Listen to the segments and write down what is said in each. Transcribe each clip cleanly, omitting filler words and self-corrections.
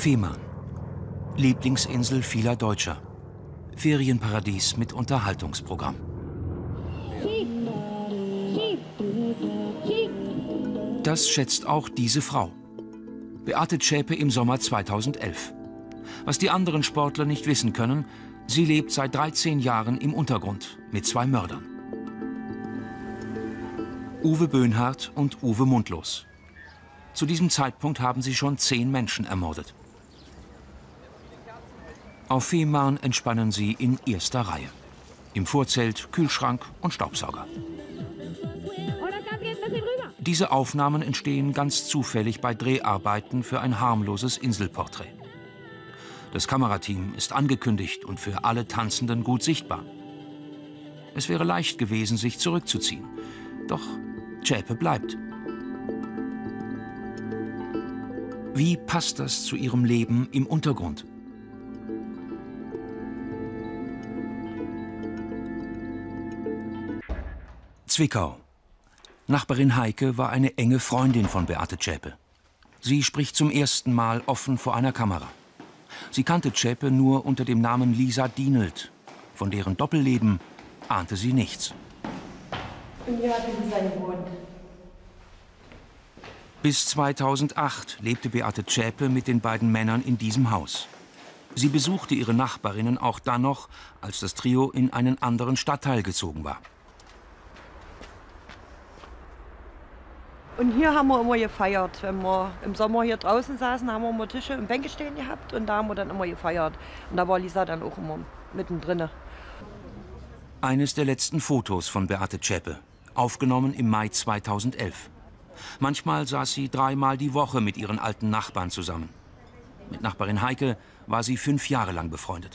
Fehmarn, Lieblingsinsel vieler Deutscher. Ferienparadies mit Unterhaltungsprogramm. Das schätzt auch diese Frau. Beate Zschäpe im Sommer 2011. Was die anderen Sportler nicht wissen können, sie lebt seit 13 Jahren im Untergrund mit 2 Mördern. Uwe Böhnhardt und Uwe Mundlos. Zu diesem Zeitpunkt haben sie schon 10 Menschen ermordet. Auf Fehmarn entspannen sie in erster Reihe. Im Vorzelt Kühlschrank und Staubsauger. Diese Aufnahmen entstehen ganz zufällig bei Dreharbeiten für ein harmloses Inselporträt. Das Kamerateam ist angekündigt und für alle Tanzenden gut sichtbar. Es wäre leicht gewesen, sich zurückzuziehen. Doch Zschäpe bleibt. Wie passt das zu ihrem Leben im Untergrund? Zwickau. Nachbarin Heike war eine enge Freundin von Beate Zschäpe. Sie spricht zum ersten Mal offen vor einer Kamera. Sie kannte Zschäpe nur unter dem Namen Lisa Dienelt. Von deren Doppelleben ahnte sie nichts. Und hier hat sie seine gewohnt. Bis 2008 lebte Beate Zschäpe mit den beiden Männern in diesem Haus. Sie besuchte ihre Nachbarinnen auch dann noch, als das Trio in einen anderen Stadtteil gezogen war. Und hier haben wir immer gefeiert. Wenn wir im Sommer hier draußen saßen, haben wir immer Tische und Bänke stehen gehabt und da haben wir dann immer gefeiert. Und da war Lisa dann auch immer mittendrin. Eines der letzten Fotos von Beate Zschäpe, aufgenommen im Mai 2011. Manchmal saß sie 3-mal die Woche mit ihren alten Nachbarn zusammen. Mit Nachbarin Heike war sie 5 Jahre lang befreundet.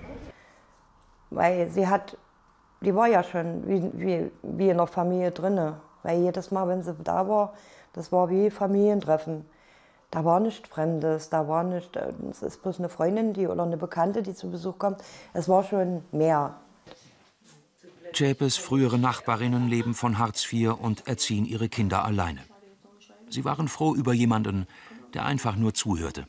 Weil die war ja schon wie in der Familie drinne. Weil jedes Mal, wenn sie da war, das war wie Familientreffen. Da war nichts Fremdes, da war nicht, es ist bloß eine Freundin oder eine Bekannte, die zu Besuch kommt. Es war schon mehr. Zschäpes frühere Nachbarinnen leben von Hartz IV und erziehen ihre Kinder alleine. Sie waren froh über jemanden, der einfach nur zuhörte.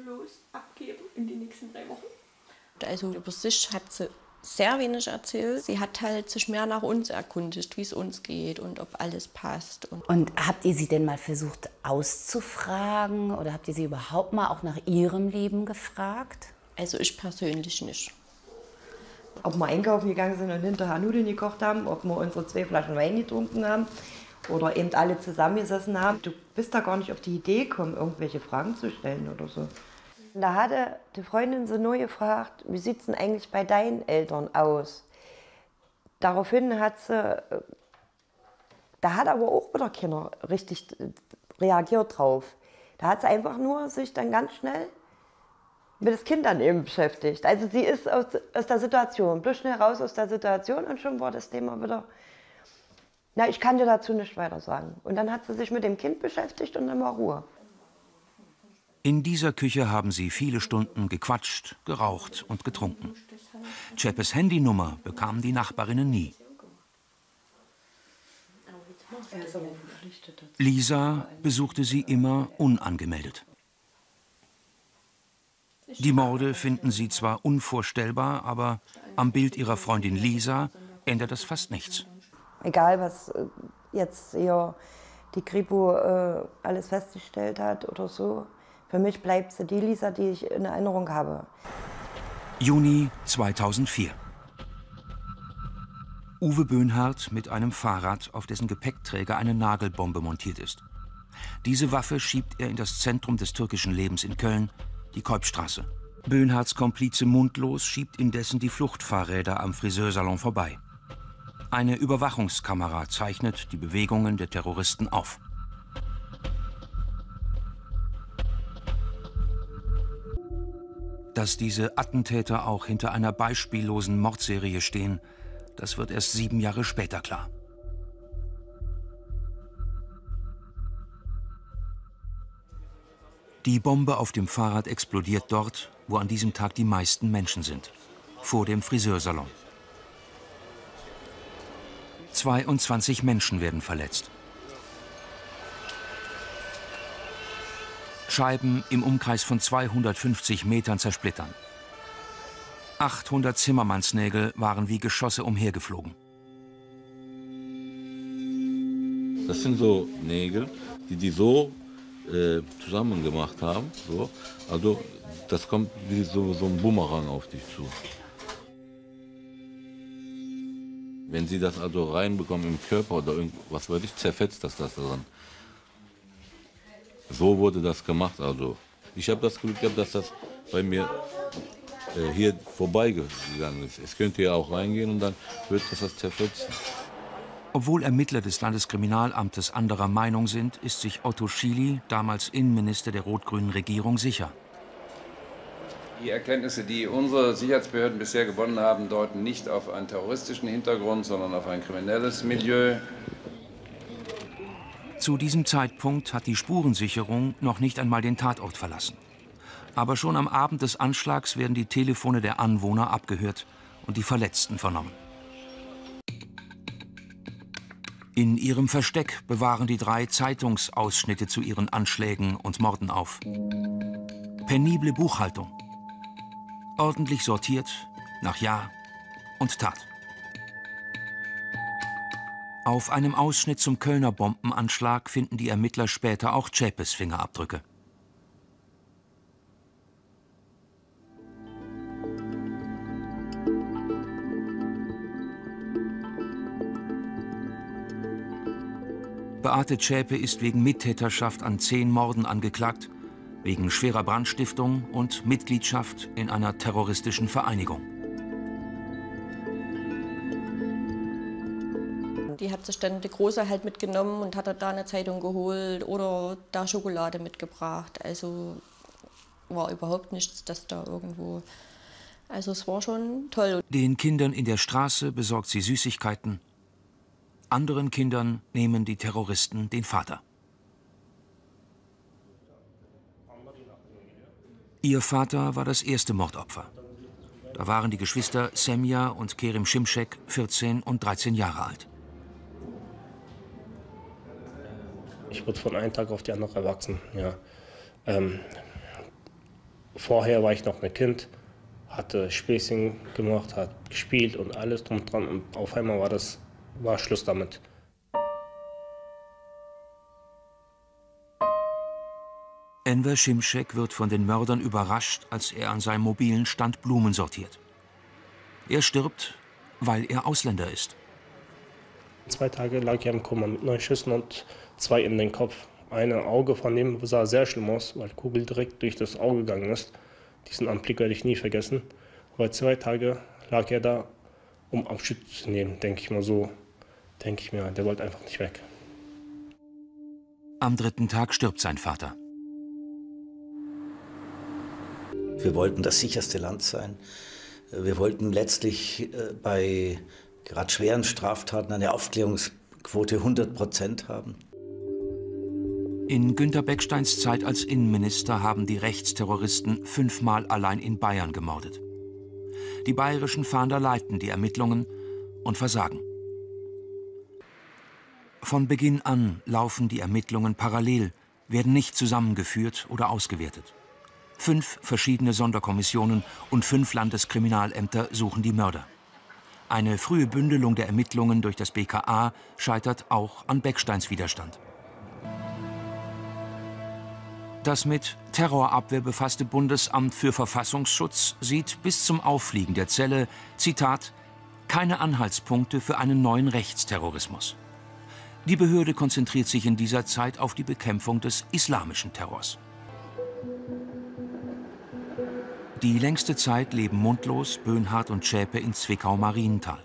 Also über sich hat sie sehr wenig erzählt. Sie hat halt sich mehr nach uns erkundigt, wie es uns geht und ob alles passt. Und habt ihr sie denn mal versucht auszufragen oder habt ihr sie überhaupt mal auch nach ihrem Leben gefragt? Also ich persönlich nicht. Ob wir einkaufen gegangen sind und hinterher Nudeln gekocht haben, ob wir unsere 2 Flaschen Wein getrunken haben oder eben alle zusammengesessen haben. Du bist da gar nicht auf die Idee gekommen, irgendwelche Fragen zu stellen oder so. Da hatte die Freundin so nur gefragt, wie sieht es denn eigentlich bei deinen Eltern aus? Daraufhin hat sie, da hat aber auch wieder keiner richtig reagiert drauf. Da hat sie einfach nur sich dann ganz schnell mit das Kind dann eben beschäftigt. Also sie ist aus der Situation, bloß schnell raus aus der Situation und schon war das Thema wieder, na, ich kann dir dazu nicht weiter sagen. Und dann hat sie sich mit dem Kind beschäftigt und dann war Ruhe. In dieser Küche haben sie viele Stunden gequatscht, geraucht und getrunken. Zschäpes Handynummer bekamen die Nachbarinnen nie. Lisa besuchte sie immer unangemeldet. Die Morde finden sie zwar unvorstellbar, aber am Bild ihrer Freundin Lisa ändert das fast nichts. Egal, was jetzt hier die Kripo alles festgestellt hat oder so, für mich bleibt sie die Lisa, die ich in Erinnerung habe. Juni 2004. Uwe Böhnhardt mit einem Fahrrad, auf dessen Gepäckträger eine Nagelbombe montiert ist. Diese Waffe schiebt er in das Zentrum des türkischen Lebens in Köln, die Keupstraße. Böhnhardts Komplize Mundlos schiebt indessen die Fluchtfahrräder am Friseursalon vorbei. Eine Überwachungskamera zeichnet die Bewegungen der Terroristen auf. Dass diese Attentäter auch hinter einer beispiellosen Mordserie stehen, das wird erst 7 Jahre später klar. Die Bombe auf dem Fahrrad explodiert dort, wo an diesem Tag die meisten Menschen sind, vor dem Friseursalon. 22 Menschen werden verletzt. Scheiben im Umkreis von 250 Metern zersplittern. 800 Zimmermannsnägel waren wie Geschosse umhergeflogen. Das sind so Nägel, die so zusammen gemacht haben. So. Also das kommt wie so ein Bumerang auf dich zu. Wenn sie das also reinbekommen im Körper oder was weiß ich, zerfetzt das daran. So wurde das gemacht. Also ich habe das Glück gehabt, dass das bei mir hier vorbeigegangen ist. Es könnte ja auch reingehen und dann wird das zerfetzen. Obwohl Ermittler des Landeskriminalamtes anderer Meinung sind, ist sich Otto Schily, damals Innenminister der rot-grünen Regierung, sicher. Die Erkenntnisse, die unsere Sicherheitsbehörden bisher gewonnen haben, deuten nicht auf einen terroristischen Hintergrund, sondern auf ein kriminelles Milieu. Zu diesem Zeitpunkt hat die Spurensicherung noch nicht einmal den Tatort verlassen. Aber schon am Abend des Anschlags werden die Telefone der Anwohner abgehört und die Verletzten vernommen. In ihrem Versteck bewahren die drei Zeitungsausschnitte zu ihren Anschlägen und Morden auf. Penible Buchhaltung. Ordentlich sortiert nach Jahr und Tat. Auf einem Ausschnitt zum Kölner Bombenanschlag finden die Ermittler später auch Zschäpes Fingerabdrücke. Beate Zschäpe ist wegen Mittäterschaft an 10 Morden angeklagt, wegen schwerer Brandstiftung und Mitgliedschaft in einer terroristischen Vereinigung. Die hat sich dann die Große halt mitgenommen und hat da eine Zeitung geholt oder da Schokolade mitgebracht. Also war überhaupt nichts, dass da irgendwo... Also es war schon toll. Den Kindern in der Straße besorgt sie Süßigkeiten. Anderen Kindern nehmen die Terroristen den Vater. Ihr Vater war das erste Mordopfer. Da waren die Geschwister Semja und Kerim Şimşek 14 und 13 Jahre alt. Ich wurde von einem Tag auf den anderen erwachsen. Ja. Vorher war ich noch ein Kind, hatte Späßchen gemacht, hat gespielt und alles drum und dran. Und auf einmal war Schluss damit. Enver Şimşek wird von den Mördern überrascht, als er an seinem mobilen Stand Blumen sortiert. Er stirbt, weil er Ausländer ist. 2 Tage lag er im Koma mit 9 Schüssen und 2 in den Kopf. Ein Auge von dem sah sehr schlimm aus, weil die Kugel direkt durch das Auge gegangen ist. Diesen Anblick werde ich nie vergessen. Aber 2 Tage lag er da, um Abschied zu nehmen, denke ich mal so. Denke ich mir, der wollte einfach nicht weg. Am 3. Tag stirbt sein Vater. Wir wollten das sicherste Land sein. Wir wollten letztlich bei gerade schweren Straftaten eine Aufklärungsquote 100% haben. In Günter Becksteins Zeit als Innenminister haben die Rechtsterroristen 5-mal allein in Bayern gemordet. Die bayerischen Fahnder leiten die Ermittlungen und versagen. Von Beginn an laufen die Ermittlungen parallel, werden nicht zusammengeführt oder ausgewertet. 5 verschiedene Sonderkommissionen und 5 Landeskriminalämter suchen die Mörder. Eine frühe Bündelung der Ermittlungen durch das BKA scheitert auch an Becksteins Widerstand. Das mit Terrorabwehr befasste Bundesamt für Verfassungsschutz sieht bis zum Auffliegen der Zelle, Zitat, keine Anhaltspunkte für einen neuen Rechtsterrorismus. Die Behörde konzentriert sich in dieser Zeit auf die Bekämpfung des islamischen Terrors. Die längste Zeit leben Mundlos, Böhnhardt und Zschäpe in Zwickau-Marienthal.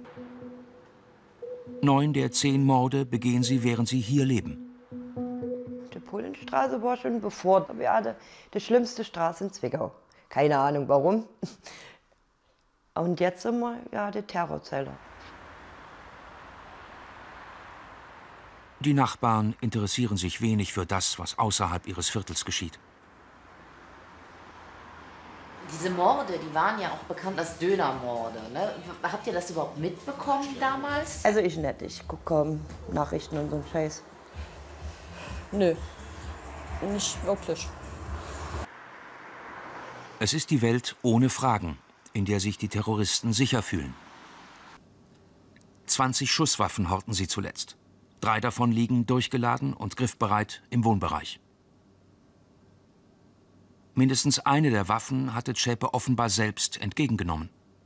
9 der 10 Morde begehen sie, während sie hier leben. Die Pullenstraße war schon bevor wir hatten die schlimmste Straße in Zwickau. Keine Ahnung warum. Und jetzt sind wir ja die Terrorzelle. Die Nachbarn interessieren sich wenig für das, was außerhalb ihres Viertels geschieht. Diese Morde, die waren ja auch bekannt als Dönermorde. Ne? Habt ihr das überhaupt mitbekommen damals? Also ich nicht, ich gucke Nachrichten und so einen Scheiß. Nö, nicht wirklich. Es ist die Welt ohne Fragen, in der sich die Terroristen sicher fühlen. 20 Schusswaffen horten sie zuletzt. 3 davon liegen durchgeladen und griffbereit im Wohnbereich. Mindestens eine der Waffen hatte Zschäpe offenbar selbst entgegengenommen.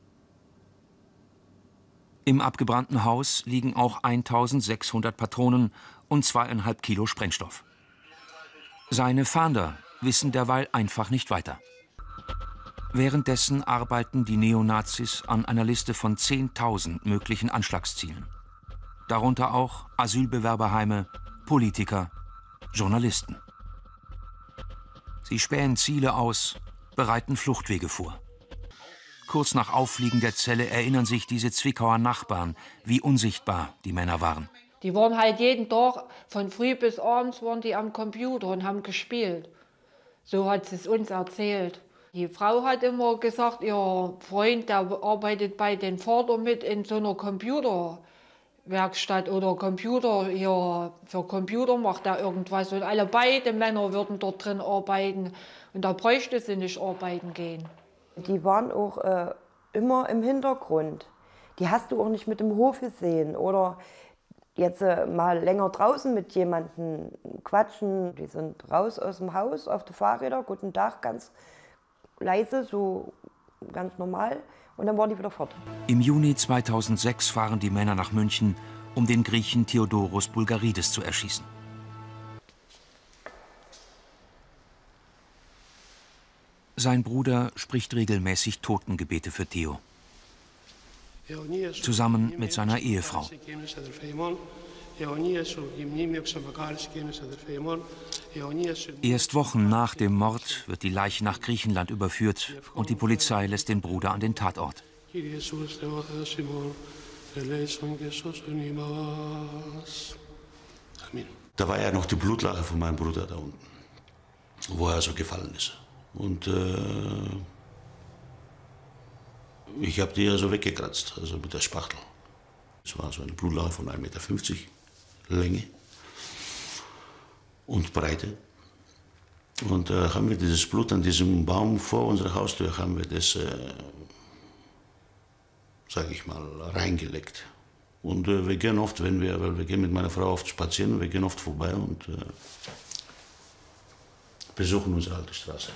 Im abgebrannten Haus liegen auch 1600 Patronen und 2,5 Kilo Sprengstoff. Seine Fahnder wissen derweil einfach nicht weiter. Währenddessen arbeiten die Neonazis an einer Liste von 10.000 möglichen Anschlagszielen. Darunter auch Asylbewerberheime, Politiker, Journalisten. Sie spähen Ziele aus, bereiten Fluchtwege vor. Kurz nach Auffliegen der Zelle erinnern sich diese Zwickauer Nachbarn, wie unsichtbar die Männer waren. Die waren halt jeden Tag, von früh bis abends waren die am Computer und haben gespielt. So hat sie es uns erzählt. Die Frau hat immer gesagt, ihr Freund, der arbeitet bei den Vater mit in so einer Computerwerkstatt oder Computer, hier für Computer macht er irgendwas. Und alle beide Männer würden dort drin arbeiten und da bräuchte sie nicht arbeiten gehen. Die waren auch immer im Hintergrund. Die hast du auch nicht mit dem Hof gesehen oder jetzt mal länger draußen mit jemandem quatschen. Die sind raus aus dem Haus auf die Fahrräder, guten Tag, ganz leise, so ganz normal. Und dann waren die wieder fort. Im Juni 2006 fahren die Männer nach München, um den Griechen Theodoros Bulgaridis zu erschießen. Sein Bruder spricht regelmäßig Totengebete für Theo. Zusammen mit seiner Ehefrau. Erst Wochen nach dem Mord wird die Leiche nach Griechenland überführt und die Polizei lässt den Bruder an den Tatort. Da war ja noch die Blutlache von meinem Bruder da unten, wo er so gefallen ist. Und ich habe die ja so weggekratzt, also mit der Spachtel. Es war so eine Blutlache von 1,50 Meter Länge und Breite. Und haben wir dieses Blut an diesem Baum vor unserer Haustür, haben wir das, sage ich mal, reingelegt. Und wir gehen oft, weil wir gehen mit meiner Frau oft spazieren, wir gehen oft vorbei und besuchen unsere alte Straße.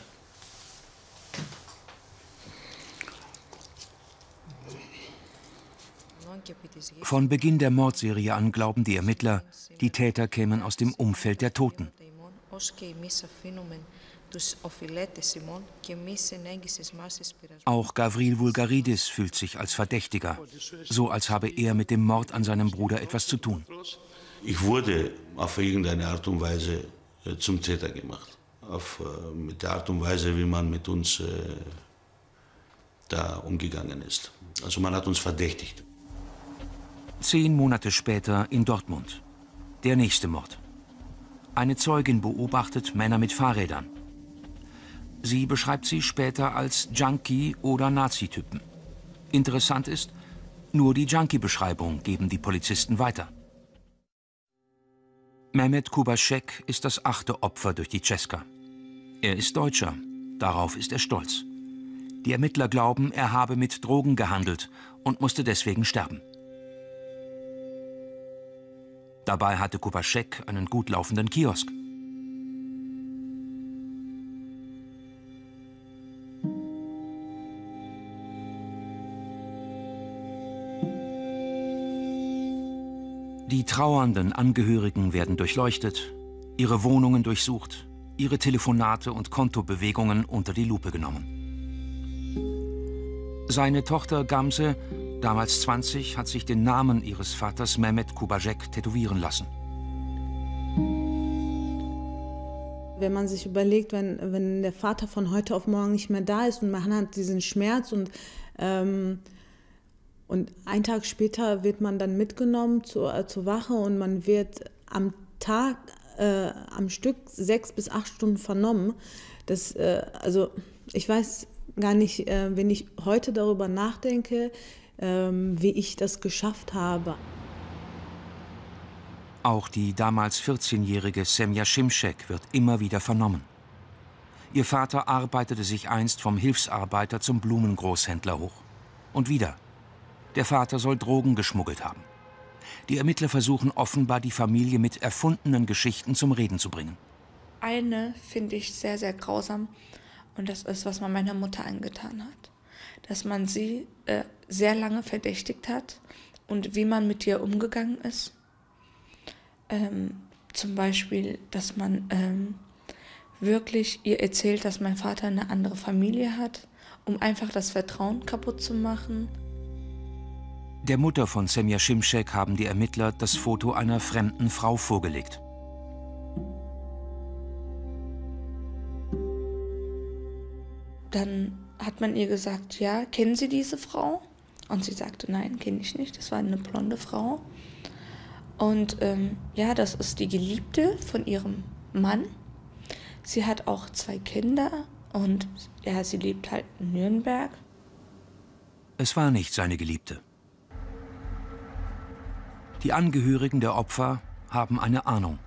Von Beginn der Mordserie an glauben die Ermittler, die Täter kämen aus dem Umfeld der Toten. Auch Gavril Vulgaridis fühlt sich als Verdächtiger, so als habe er mit dem Mord an seinem Bruder etwas zu tun. Ich wurde auf irgendeine Art und Weise zum Täter gemacht. Mit der Art und Weise, wie man mit uns da umgegangen ist. Also man hat uns verdächtigt. 10 Monate später in Dortmund. Der nächste Mord. Eine Zeugin beobachtet Männer mit Fahrrädern. Sie beschreibt sie später als Junkie oder Nazi-Typen. Interessant ist, nur die Junkie-Beschreibung geben die Polizisten weiter. Mehmet Kubaschek ist das 8. Opfer durch die Cesca. Er ist Deutscher, darauf ist er stolz. Die Ermittler glauben, er habe mit Drogen gehandelt und musste deswegen sterben. Dabei hatte Kubaschek einen gut laufenden Kiosk. Die trauernden Angehörigen werden durchleuchtet, ihre Wohnungen durchsucht, ihre Telefonate und Kontobewegungen unter die Lupe genommen. Seine Tochter Gamze, damals 20, hat sich den Namen ihres Vaters Mehmet Kubaschek tätowieren lassen. Wenn man sich überlegt, wenn der Vater von heute auf morgen nicht mehr da ist und man hat diesen Schmerz und einen Tag später wird man dann mitgenommen zur Wache und man wird am Tag, am Stück 6 bis 8 Stunden vernommen. Also ich weiß gar nicht, wenn ich heute darüber nachdenke, wie ich das geschafft habe. Auch die damals 14-jährige Semja Şimşek wird immer wieder vernommen. Ihr Vater arbeitete sich einst vom Hilfsarbeiter zum Blumengroßhändler hoch. Und wieder. Der Vater soll Drogen geschmuggelt haben. Die Ermittler versuchen offenbar, die Familie mit erfundenen Geschichten zum Reden zu bringen. Eine finde ich sehr, sehr grausam. Und das ist, was man meiner Mutter angetan hat. Dass man sie sehr lange verdächtigt hat und wie man mit ihr umgegangen ist. Zum Beispiel, dass man wirklich ihr erzählt, dass mein Vater eine andere Familie hat, um einfach das Vertrauen kaputt zu machen. Der Mutter von Semja Şimşek haben die Ermittler das Foto einer fremden Frau vorgelegt. Dann hat man ihr gesagt, ja, kennen Sie diese Frau? Und sie sagte, nein, kenne ich nicht, das war eine blonde Frau. Und ja, das ist die Geliebte von ihrem Mann. Sie hat auch 2 Kinder und ja, sie lebt halt in Nürnberg. Es war nicht seine Geliebte. Die Angehörigen der Opfer haben eine Ahnung.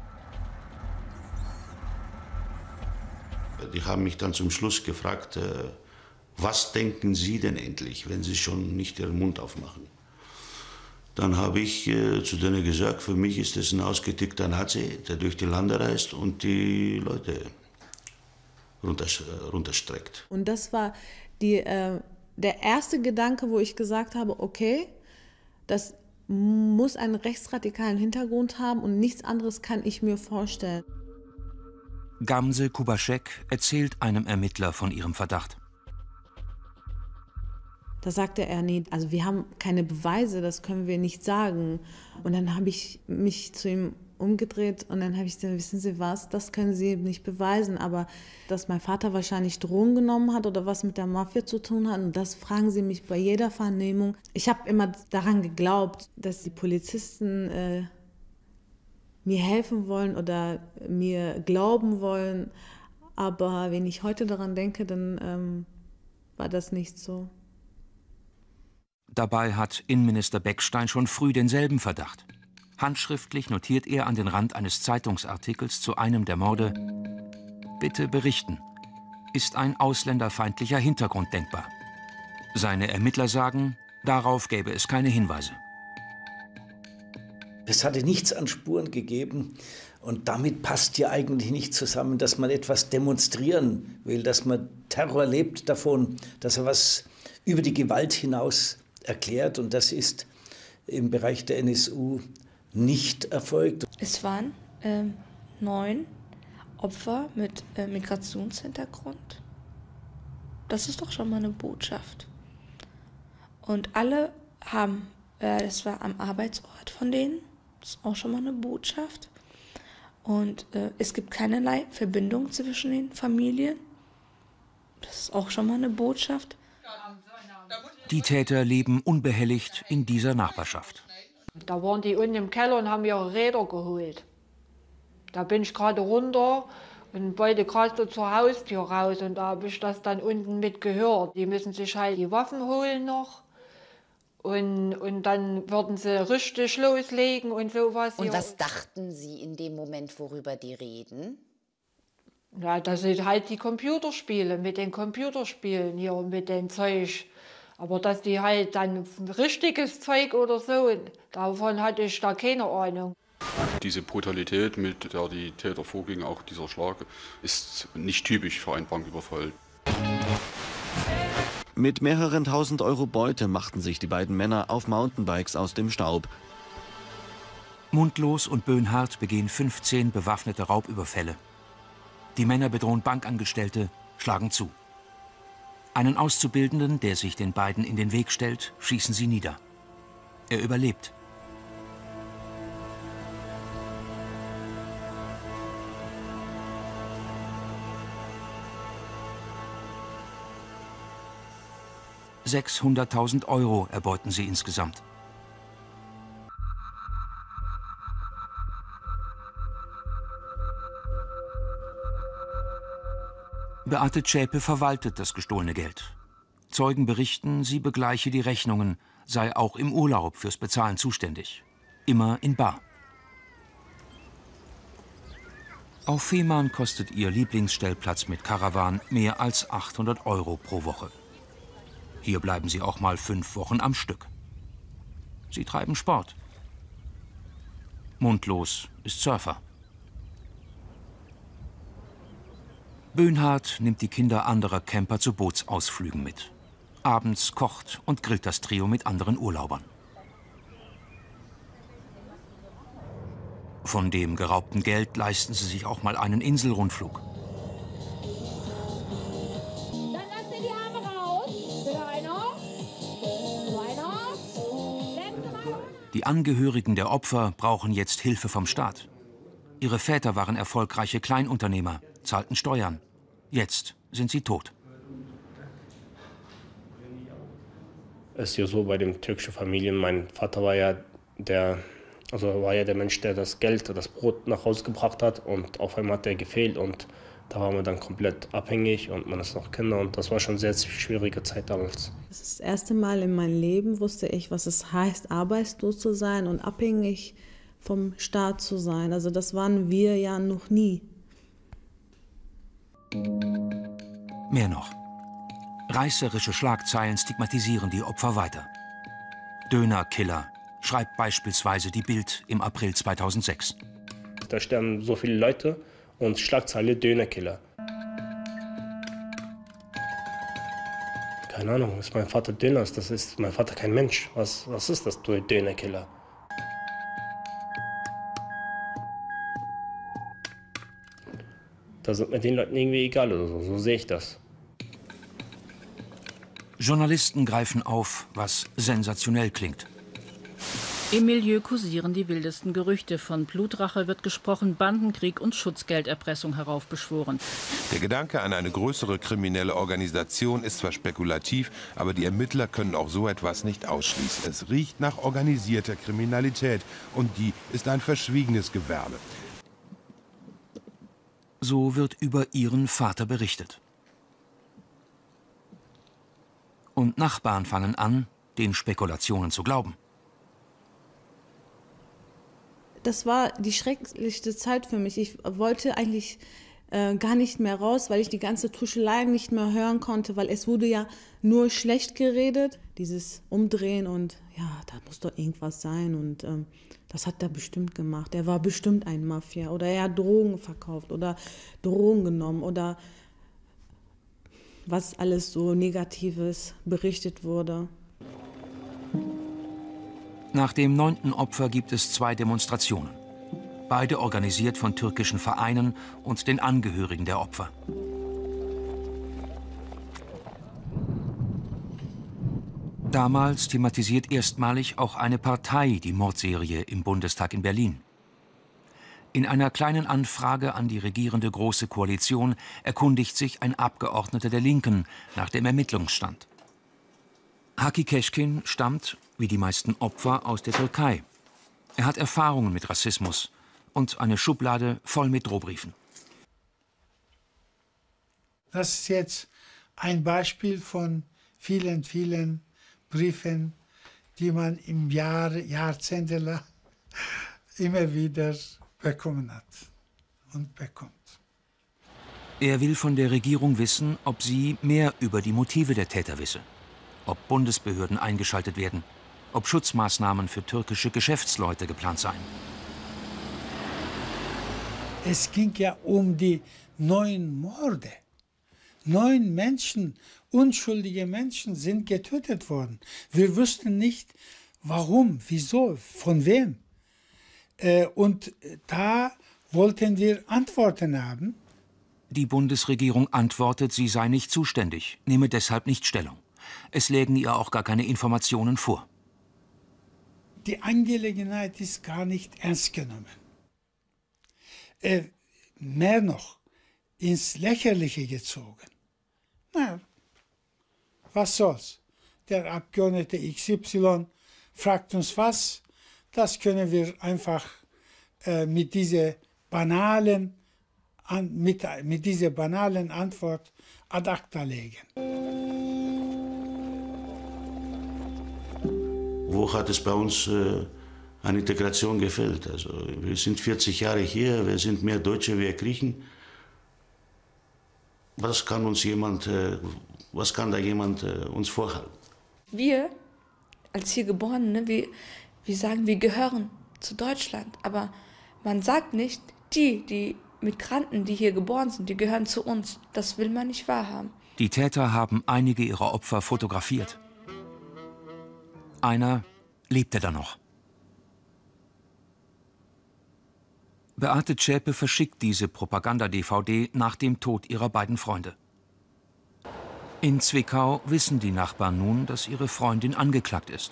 Die haben mich dann zum Schluss gefragt, was denken Sie denn endlich, wenn Sie schon nicht Ihren Mund aufmachen? Dann habe ich zu denen gesagt, für mich ist es ein ausgetickter Nazi, der durch die Lande reist und die Leute runterstreckt. Und das war der erste Gedanke, wo ich gesagt habe, okay, das muss einen rechtsradikalen Hintergrund haben und nichts anderes kann ich mir vorstellen. Gamze Kubaschek erzählt einem Ermittler von ihrem Verdacht. Da sagte er, nee, also wir haben keine Beweise, das können wir nicht sagen. Und dann habe ich mich zu ihm umgedreht und dann habe ich gesagt, wissen Sie was, das können Sie nicht beweisen, aber dass mein Vater wahrscheinlich Drogen genommen hat oder was mit der Mafia zu tun hat, und das fragen Sie mich bei jeder Vernehmung. Ich habe immer daran geglaubt, dass die Polizisten mir helfen wollen oder mir glauben wollen, aber wenn ich heute daran denke, dann war das nicht so. Dabei hat Innenminister Beckstein schon früh denselben Verdacht. Handschriftlich notiert er an den Rand eines Zeitungsartikels zu einem der Morde: Bitte berichten. Ist ein ausländerfeindlicher Hintergrund denkbar? Seine Ermittler sagen, darauf gäbe es keine Hinweise. Es hatte nichts an Spuren gegeben und damit passt ja eigentlich nicht zusammen, dass man etwas demonstrieren will, dass man Terror lebt davon, dass er was über die Gewalt hinaus erklärt, und das ist im Bereich der NSU nicht erfolgt. Es waren 9 Opfer mit Migrationshintergrund. Das ist doch schon mal eine Botschaft. Und alle haben, das war am Arbeitsort von denen, das ist auch schon mal eine Botschaft. Und es gibt keinerlei Verbindung zwischen den Familien. Das ist auch schon mal eine Botschaft. Die Täter leben unbehelligt in dieser Nachbarschaft. Da waren die unten im Keller und haben ihre Räder geholt. Da bin ich gerade runter und wollte gerade so zur Haustür raus, und da habe ich das dann unten mitgehört. Die müssen sich halt die Waffen holen noch und dann würden sie richtig loslegen und sowas. Und was dachten Sie in dem Moment, worüber die reden? Ja, das sind halt die Computerspiele, mit den Computerspielen hier und mit dem Zeug. Aber dass die halt dann richtiges Zeug oder so, davon hatte ich da keine Ahnung. Diese Brutalität, mit der die Täter vorgingen, auch dieser Schlag, ist nicht typisch für einen Banküberfall. Mit mehreren tausend Euro Beute machten sich die beiden Männer auf Mountainbikes aus dem Staub. Mundlos und Böhnhardt begehen 15 bewaffnete Raubüberfälle. Die Männer bedrohen Bankangestellte, schlagen zu. Einen Auszubildenden, der sich den beiden in den Weg stellt, schießen sie nieder. Er überlebt. €600.000 erbeuten sie insgesamt. Beate Zschäpe verwaltet das gestohlene Geld. Zeugen berichten, sie begleiche die Rechnungen, sei auch im Urlaub fürs Bezahlen zuständig. Immer in bar. Auf Fehmarn kostet ihr Lieblingsstellplatz mit Karawan mehr als 800 € pro Woche. Hier bleiben sie auch mal 5 Wochen am Stück. Sie treiben Sport. Mundlos ist Surfer. Böhnhardt nimmt die Kinder anderer Camper zu Bootsausflügen mit. Abends kocht und grillt das Trio mit anderen Urlaubern. Von dem geraubten Geld leisten sie sich auch mal einen Inselrundflug. Dann lasst ihr die Arme raus. Bitte einer. Die Angehörigen der Opfer brauchen jetzt Hilfe vom Staat. Ihre Väter waren erfolgreiche Kleinunternehmer, zahlten Steuern. Jetzt sind sie tot. Es ist ja so bei den türkischen Familien, mein Vater war ja der Mensch, der das Geld, das Brot nach Hause gebracht hat, und auf einmal hat der gefehlt und da waren wir dann komplett abhängig und man ist noch Kinder und das war schon eine sehr schwierige Zeit damals. Das erste Mal in meinem Leben wusste ich, was es heißt, arbeitslos zu sein und abhängig vom Staat zu sein. Also das waren wir ja noch nie. Mehr noch. Reißerische Schlagzeilen stigmatisieren die Opfer weiter. Dönerkiller, schreibt beispielsweise die Bild im April 2006. Da sterben so viele Leute und Schlagzeile Dönerkiller. Keine Ahnung, ist mein Vater Döner? Das ist mein Vater kein Mensch. Was ist das, du Dönerkiller? Da sind mir den Leuten irgendwie egal oder so, so sehe ich das. Journalisten greifen auf, was sensationell klingt. Im Milieu kursieren die wildesten Gerüchte. Von Blutrache wird gesprochen, Bandenkrieg und Schutzgelderpressung heraufbeschworen. Der Gedanke an eine größere kriminelle Organisation ist zwar spekulativ, aber die Ermittler können auch so etwas nicht ausschließen. Es riecht nach organisierter Kriminalität und die ist ein verschwiegenes Gewerbe. So wird über ihren Vater berichtet. Und Nachbarn fangen an, den Spekulationen zu glauben. Das war die schrecklichste Zeit für mich. Ich wollte eigentlich gar nicht mehr raus, weil ich die ganze Tuschelei nicht mehr hören konnte, weil es wurde ja nur schlecht geredet. Dieses Umdrehen und ja, da muss doch irgendwas sein und das hat er bestimmt gemacht. Er war bestimmt ein Mafia oder er hat Drogen verkauft oder Drogen genommen oder was alles so Negatives berichtet wurde. Nach dem 9. Opfer gibt es 2 Demonstrationen. Beide organisiert von türkischen Vereinen und den Angehörigen der Opfer. Damals thematisiert erstmalig auch eine Partei die Mordserie im Bundestag in Berlin. In einer kleinen Anfrage an die regierende Große Koalition erkundigt sich ein Abgeordneter der Linken nach dem Ermittlungsstand. Haki Keşkin stammt, wie die meisten Opfer, aus der Türkei. Er hat Erfahrungen mit Rassismus und eine Schublade voll mit Drohbriefen. Das ist jetzt ein Beispiel von vielen, vielen Briefen, die man im Jahrzehnte immer wieder bekommen hat und bekommt. Er will von der Regierung wissen, ob sie mehr über die Motive der Täter wisse, ob Bundesbehörden eingeschaltet werden, ob Schutzmaßnahmen für türkische Geschäftsleute geplant seien. Es ging ja um die 9 Morde. 9 Menschen, unschuldige Menschen sind getötet worden. Wir wussten nicht, warum, wieso, von wem. Und da wollten wir Antworten haben. Die Bundesregierung antwortet, sie sei nicht zuständig, nehme deshalb nicht Stellung. Es lägen ihr auch gar keine Informationen vor. Die Angelegenheit ist gar nicht ernst genommen. Mehr noch, ins Lächerliche gezogen. Na, was soll's? Der Abgeordnete XY fragt uns was. Das können wir einfach mit dieser banalen Antwort ad acta legen. Wo hat es bei uns an Integration gefällt. Also wir sind 40 Jahre hier, wir sind mehr Deutsche wie Griechen. Was kann da jemand uns vorhalten? Wir, als hier Geborene, wir sagen, wir gehören zu Deutschland. Aber man sagt nicht, die Migranten, die hier geboren sind, die gehören zu uns. Das will man nicht wahrhaben. Die Täter haben einige ihrer Opfer fotografiert. Einer lebte da noch. Beate Zschäpe verschickt diese Propaganda-DVD nach dem Tod ihrer beiden Freunde. In Zwickau wissen die Nachbarn nun, dass ihre Freundin angeklagt ist.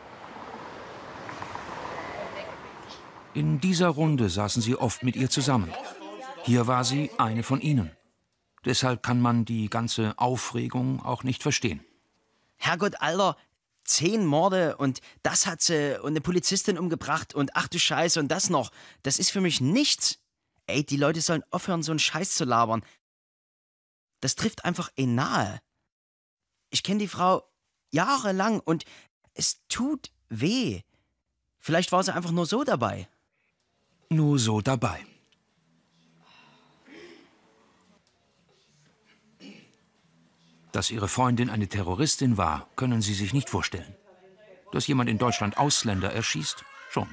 In dieser Runde saßen sie oft mit ihr zusammen. Hier war sie eine von ihnen. Deshalb kann man die ganze Aufregung auch nicht verstehen. Herrgott, Alter, 10 Morde und das hat sie und eine Polizistin umgebracht und ach du Scheiße und das noch. Das ist für mich nichts. Ey, die Leute sollen aufhören, so einen Scheiß zu labern. Das trifft einfach nahe. Ich kenne die Frau jahrelang und es tut weh. Vielleicht war sie einfach nur so dabei. Nur so dabei. Dass ihre Freundin eine Terroristin war, können sie sich nicht vorstellen. Dass jemand in Deutschland Ausländer erschießt, schon.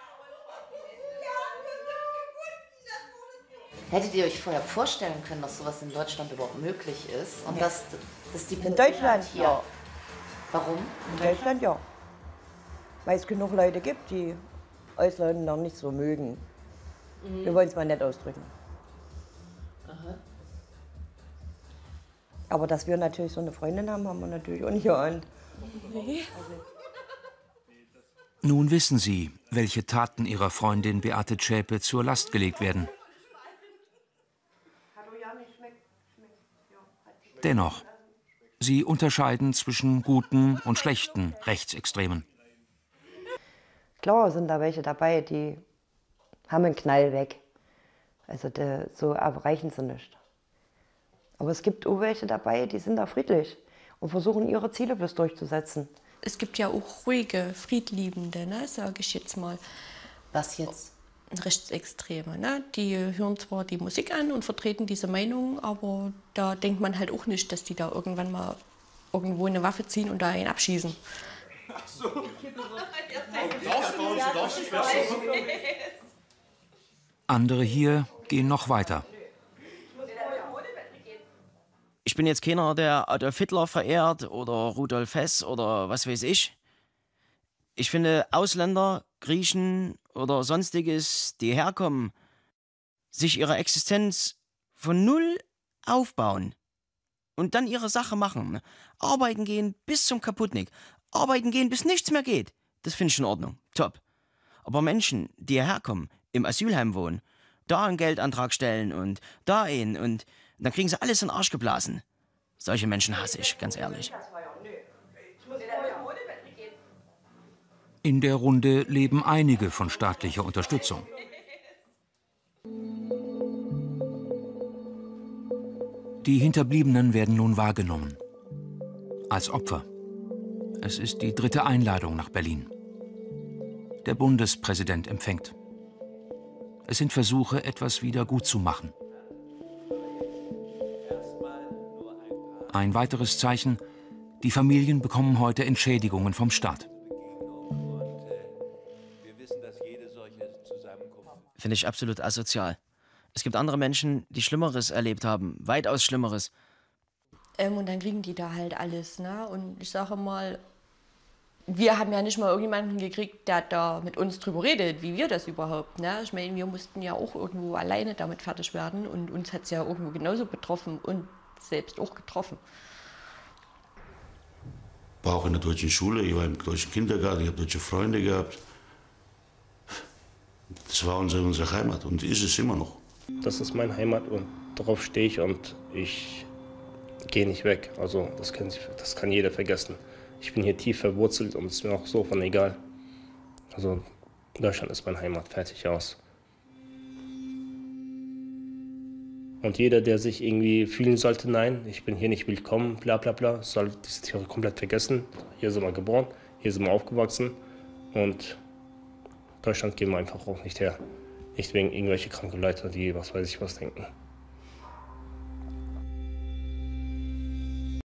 Hättet ihr euch vorher vorstellen können, dass sowas in Deutschland überhaupt möglich ist? Und dass die In Deutschland, hier... ja. Warum? In Deutschland, ja. Weil es genug Leute gibt, die Ausländer nicht so mögen. Wir wollen es mal nett ausdrücken. Aha. Aber dass wir natürlich so eine Freundin haben, haben wir natürlich auch nicht geahnt. Nee. Nun wissen sie, welche Taten ihrer Freundin Beate Zschäpe zur Last gelegt werden. Dennoch, sie unterscheiden zwischen guten und schlechten Rechtsextremen. Klar sind da welche dabei, die haben einen Knall weg. Also so erreichen sie nicht. Aber es gibt auch welche dabei, die sind da friedlich und versuchen ihre Ziele bloß durchzusetzen. Es gibt ja auch ruhige, Friedliebende, ne, sage ich jetzt mal. Was jetzt? Rechtsextreme, ne? Die hören zwar die Musik an und vertreten diese Meinung, aber da denkt man halt auch nicht, dass die da irgendwann mal irgendwo eine Waffe ziehen und da einen abschießen. Ach so. Andere hier gehen noch weiter. Ich bin jetzt keiner, der Adolf Hitler verehrt oder Rudolf Hess oder was weiß ich. Ich finde, Ausländer, Griechen oder Sonstiges, die herkommen, sich ihre Existenz von null aufbauen und dann ihre Sache machen. Arbeiten gehen bis zum Kaputnik. Arbeiten gehen, bis nichts mehr geht. Das finde ich in Ordnung. Top. Aber Menschen, die hierher kommen, im Asylheim wohnen, da einen Geldantrag stellen und da einen und dann kriegen sie alles in den Arsch geblasen. Solche Menschen hasse ich, ganz ehrlich. In der Runde leben einige von staatlicher Unterstützung. Die Hinterbliebenen werden nun wahrgenommen. Als Opfer. Es ist die 3. Einladung nach Berlin. Der Bundespräsident empfängt. Es sind Versuche, etwas wieder gut zu machen. Ein weiteres Zeichen: Die Familien bekommen heute Entschädigungen vom Staat. Finde ich absolut asozial. Es gibt andere Menschen, die Schlimmeres erlebt haben, weitaus Schlimmeres. Und dann kriegen die da halt alles, ne? Und ich sage mal, wir haben ja nicht mal irgendjemanden gekriegt, der da mit uns drüber redet, wie wir das überhaupt, ne? Ich meine, wir mussten ja auch irgendwo alleine damit fertig werden und uns hat es ja irgendwo genauso betroffen und selbst auch getroffen. War auch in der deutschen Schule, ich war im deutschen Kindergarten, ich habe deutsche Freunde gehabt. Das war unsere Heimat und ist es immer noch. Das ist meine Heimat und darauf stehe ich und ich gehe nicht weg. Also das kann jeder vergessen. Ich bin hier tief verwurzelt und es ist mir auch so von egal. Also Deutschland ist meine Heimat, fertig aus. Und jeder, der sich irgendwie fühlen sollte, nein, ich bin hier nicht willkommen, bla bla bla, soll diese Theorie komplett vergessen. Hier sind wir geboren, hier sind wir aufgewachsen und Deutschland geben wir einfach auch nicht her. Nicht wegen irgendwelche kranken Leute, die was weiß ich was denken.